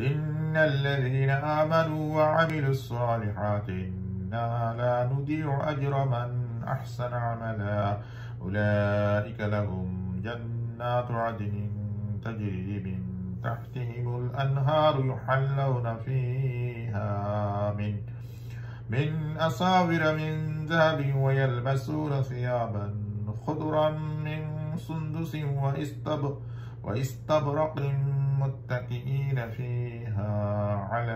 إن الذين آمنوا وعملوا الصالحات إنا لا نضيع أجر من أحسن عملا أولئك لهم جنات عدن تجري من تحتهم الأنهار يحلون فيها من أساور من ذهب ويلبسون ثيابا خضرا من سندس واستبرق متكئين فيها على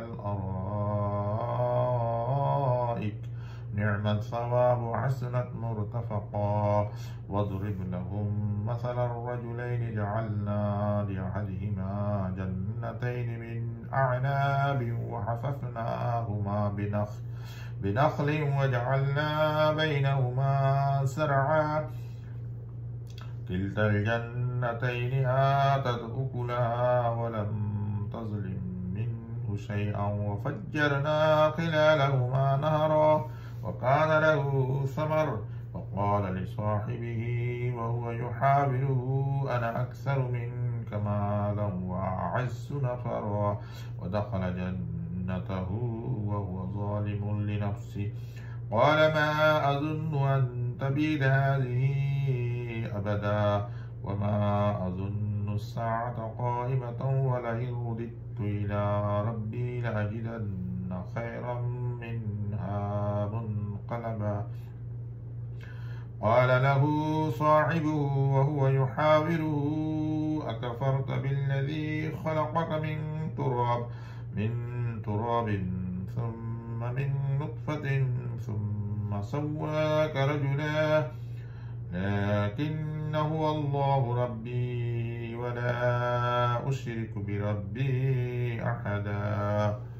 الأرائك نعم الثواب وحسنت مرتفقا واضرب لهم مثل الرجلين جعلنا لأحدهما جنتين من أعناب وحففناهما بنخل وجعلنا بينهما زرعا كلتا الجنتين آتت أكلها ولم تظلم منه شيئا وفجرنا خلالهما نهرا وكان له ثمر فقال لصاحبه وهو يحاوره أنا أكثر منك مالا وأعز نفرا ودخل جنته وهو ظالم لنفسه قال ما أظن أن تبيد هذه أبدا وما أظن الساعة قائمة ولئن رددت إلى ربي لأجدن خيرا منها منقلبا قال له صاحبه وهو يحاوره أكفرت بالذي خلقك من تراب ثم من نطفة ثم سواك رجلا لكن هو الله ربي ولا أشرك بربي أحدا